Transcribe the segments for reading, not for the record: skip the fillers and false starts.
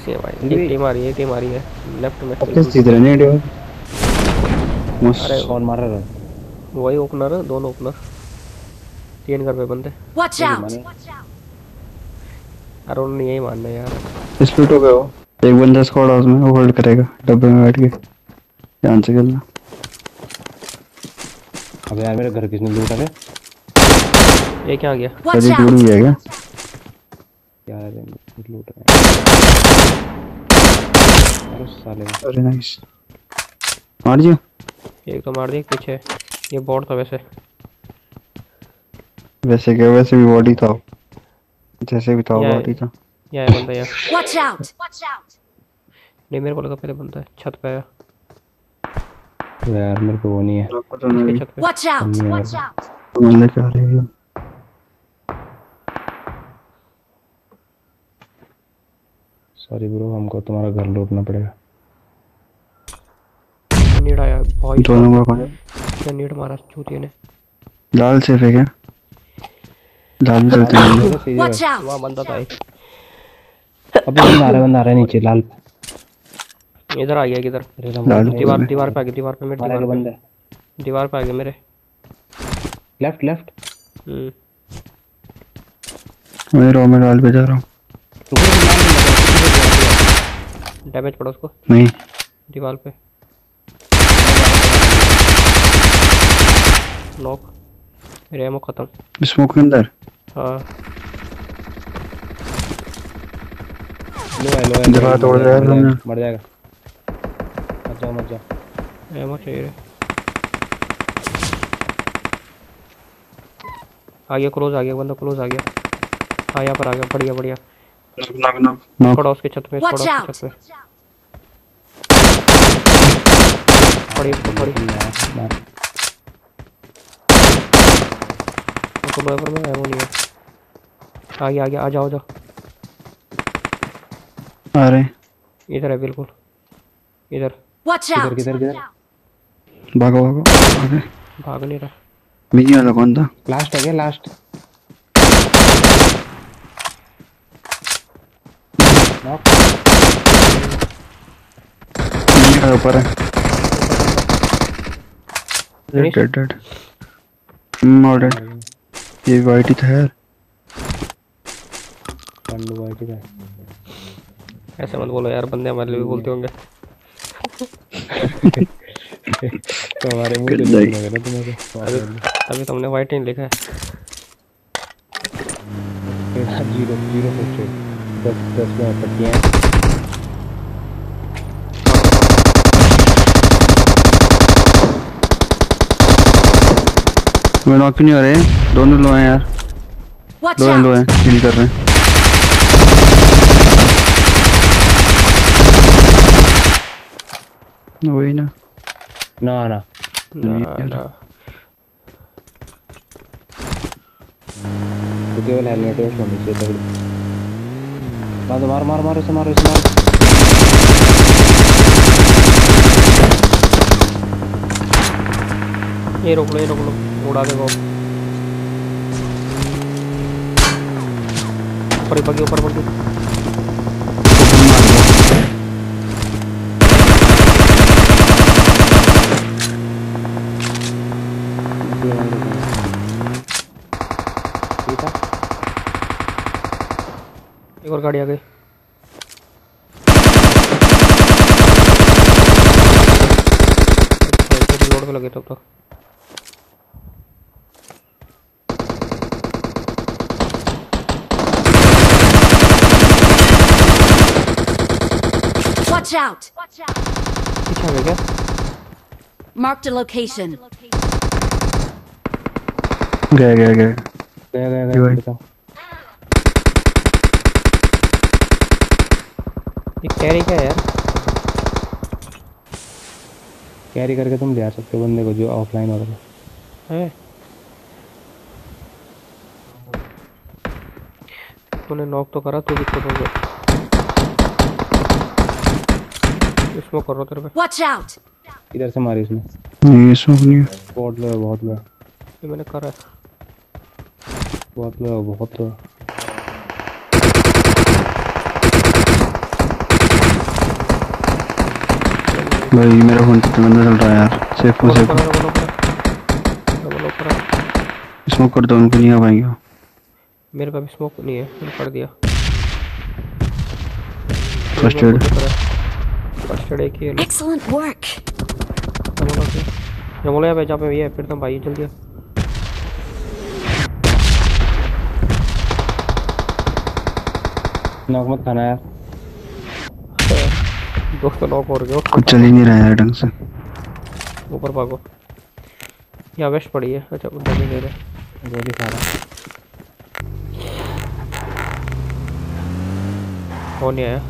से है भाई। एक टीम आ रही है लेफ्ट में। अब किस चीज रहने दे। अरे कौन मार रहा है? वही ओपनर, दोनों ओपनर, 3 घर पे बंदे। Watch out! अरे उन्होंने यही मानना है यार। स्प्लिट हो गया वो। एक बंदा स्क्वाड हाउस में होल्ड करेगा डब्बे में बैठ के। ध्यान से खेलना। अबे यार मेरे घर किसने लूटा है? ये क्या आ गया? Watch टूट out! गया क्या? यार लूट रहे हैं। अरे साले। अरे नाइस। मार दिया। एक तो मार दिया पीछे। ये बॉट था वैसे। वैसे क्या, वैसे भी बॉडी था। जैसे भी था यहाँ बॉडी था। है बंदा यहाँ। Watch out! नहीं मेरे को लगा पहले बंदा है छत पे है। यार मेरे को वो नहीं है। इसके छत पे। Watch out! Watch out! बंदे क्या रहे हैं? सॉरी ब्रो, हमको तुम्हारा घर लूटना पड़ेगा। नीड आया भाई। 2 नंबर कौन है? क्या नीड मारा चूतिए ने। लाल से है क्या? लाल भी चलते हैं। Watch out! वहाँ बंदा था एक। अबे बंदा आ रहा है नीचे लाल। इधर आ गया किधर? दीवार पे आ गया। दीवार पे मेरे दीवार पे आ गया मेरे। लेफ्ट। मैं लाल पे जा रहा हूँ। डैमेज पड़ा उसको। नहीं दीवार पे नॉक। मेरे एमो खत्म। स्मोक के अंदर। हाँ लो दीवार तोड़ दिया हमने। मर जाएगा। मत जाओ। एमो चाहिए रे। आ गया क्लोज, आ गया बंदा क्लोज आ गया। हाँ यहाँ पर आ गया। बढ़िया। नॉक। पड़ा उसके छत पे। पड़ी। बराबर में एमो नहीं है। आ गया। आ जाओ। आ रहे इधर है बिल्कुल इधर। Watch out! किधर? भागो आगे। भाग नहीं रहा। मिनी वाला कौन था? लास्ट है क्या? लास्ट मिनी का ऊपर है। डेड। मॉडर्न। ये वाइट ही था यार। पंडू वाइट ही था। ऐसे मत बोलो यार, बंदे हमारे लिए भी बोलते होंगे। तो हमारे मुंह से नहीं सुना ना तुम्हारे। अभी तुमने वाइट नहीं लिखा है। 0 सोचो। 10 में पट्टियाँ। मैं नॉक नहीं हो रहे। दोनों लो हैं यार। लो हैं हिल कर रहे हैं। वही ना। तो केवल हेलमेट वेस्ट होनी चाहिए तगड़ी। मारो इसे मारो। ये रोक लो उड़ा देगा। ऊपर बग्गी। एक और गाड़ी आ गई। लोड पे लगे तब तक। Watch out! पीछे आ गया क्या? Marked a location. गया। बताओ। ये कैरी क्या है यार? कैरी करके तुम ले आ सकते हो बंदे को जो ऑफलाइन हो रहा है। तूने नॉक तो करा, तू भी खुद हो गया। स्मोक कर रहा तेरे पे। Watch out! इधर से मारी इसने। नहीं स्मोक नहीं है। बहुत लो। ये मैंने करा है। बहुत लो। भाई मेरा फोन पे बंदा चल रहा है यार। सेफ हो सेफ। डबल ऊपर आ। स्मोक कर दो, उनको नहीं आ पाएंगे। मेरे पास स्मोक नहीं है, मैंने कर दिया। First aid. फर्स्ट एड एक ही है। लो Excellent work. Double okay. Double है जहाँ पे ये है, फिर तो भाई जल्दी आ। नॉक मत खाना यार। दोस्त तो नॉक हो गए। कुछ चल ही नहीं रहा है यार ढंग से। ऊपर भागो। यहाँ वेस्ट पड़ी है। अच्छा उधर भी ले रहे। गोली खा रहा। हो नहीं आया।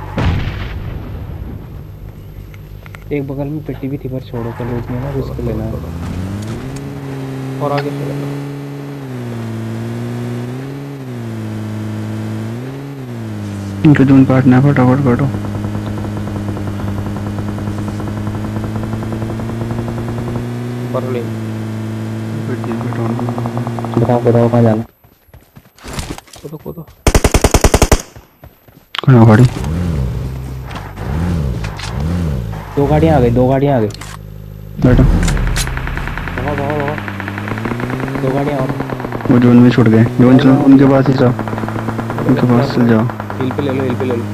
एक बगल में पेटी भी थी पर छोड़ो, चलो इसमें ना रिस्क लेना है। और आगे से लेना। इनके जून काटना है, फटाफट काटो। बर्लिन। बताओ बताओ कहाँ जाना। कूदो कूदो। कहाँ गाड़ी? दो गाड़ियाँ आ गई, दो गाड़ियाँ आ गई। बैठो। भगाओ भगाओ भगाओ। दो गाड़ियाँ और। वो जोन में छूट गए। जोन चलो उनके पास ही जाओ, उनके पास चल जाओ। हिल पे ले लो, हिल पे ले लो।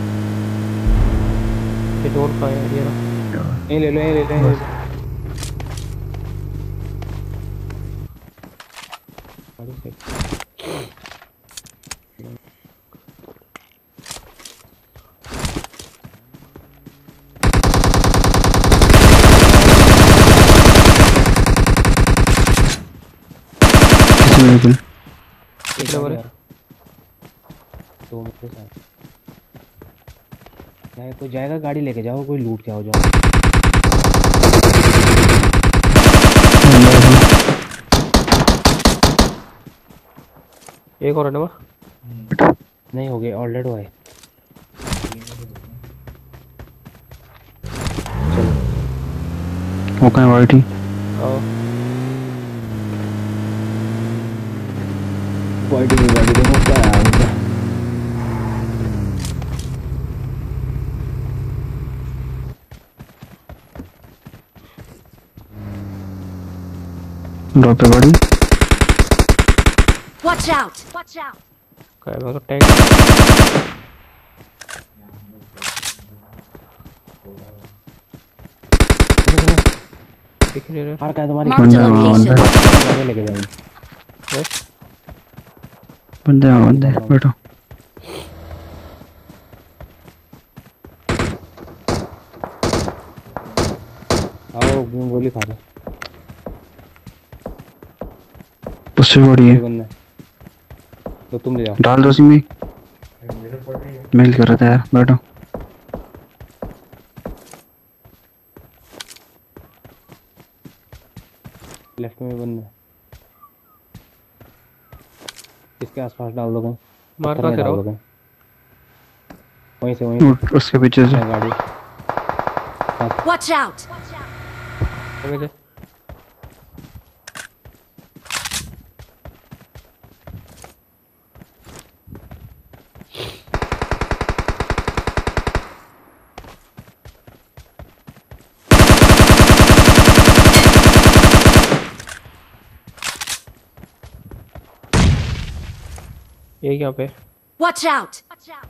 ये जोन कहाँ है ये रहा। यहीं ले लो, यहीं ले लो, यहीं ले लो। गाड़ी से। किसी में बिल्कुल। कितने बड़े? दो मेरे साथ। चाहे कोई जाएगा गाड़ी लेके जाओ, कोई लूट के आओ जाओ। एक और है ना। नहीं हो गए, ऑलरेडी है। चलो वो कहाँ है वाइट ही? आओ। गाड़ी देखो क्या है उनका। ड्रॉप पे गाड़ी। Watch out! Watch out! क्या है तो टैंक। दिख नहीं रहा। कार का है तुम्हारी? Marked a बंदा है वहाँ, location. आगे लेके जाएंगे। बंदे हैं, बंदे हैं, बैठो। आओ गोली खा लो। उससे बड़ी है। बंदा तो तुम ले जाओ। डाल दो उसी में। मेल कर रहा था यार, बैठो। लेफ्ट में बंदा। इसके आसपास डाल दो कहीं। मार पत्थर कहाँ में से डाल रहो? दो कहीं। वहीं से वहीं से। उसके पीछे से। गाड़ी। Watch out! आगे से। ये यहाँ पे। Watch out!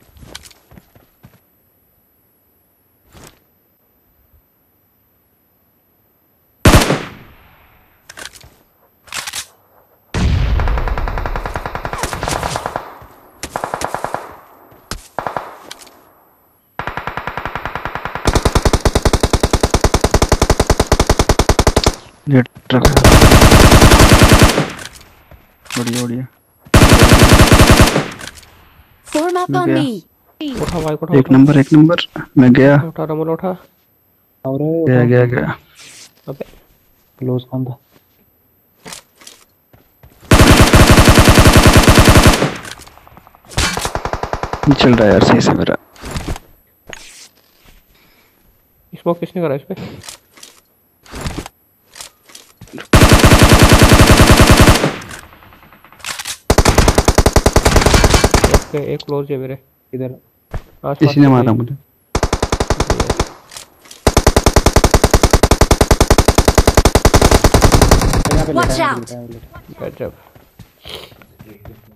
ये ट्रक है। बढ़िया बढ़िया। Form up मैं on गया। me. उठा भाई उठा। एक नंबर एक नंबर। मैं गया उठा रमोल उठा। और गया गया गया। अबे क्लोज कौन था? चल रहा है यार सही से मेरा। स्मोक किसने करा इस पे? ओके एक क्लोज है मेरे। इधर आसपास किसी ने में मारा कोई- मुझे। पे Watch लेटा है, out! लेटा है, लेटा है। गजब।